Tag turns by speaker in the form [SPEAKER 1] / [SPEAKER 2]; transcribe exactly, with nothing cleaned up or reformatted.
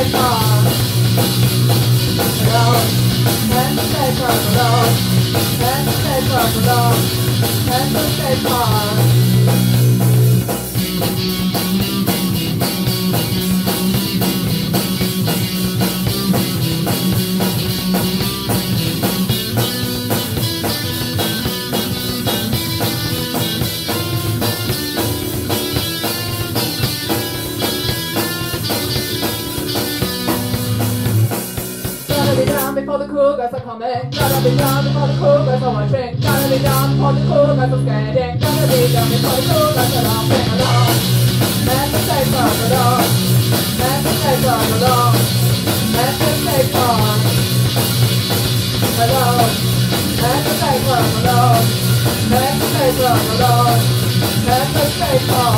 [SPEAKER 1] Skatepark. Alone. At the Skatepark alone. At the Skatepark alone. At the Skatepark. Gotta be down before the cool guys are coming. Gotta be down before the cool guys are watching. Gotta be down before the cool guys are skating. Gotta be down before the cool guys are laughing along. Let the Skatepark along. Let the Skatepark along. Let the Skatepark along. Let the Skatepark along. Let the Skatepark along. Let the Skatepark.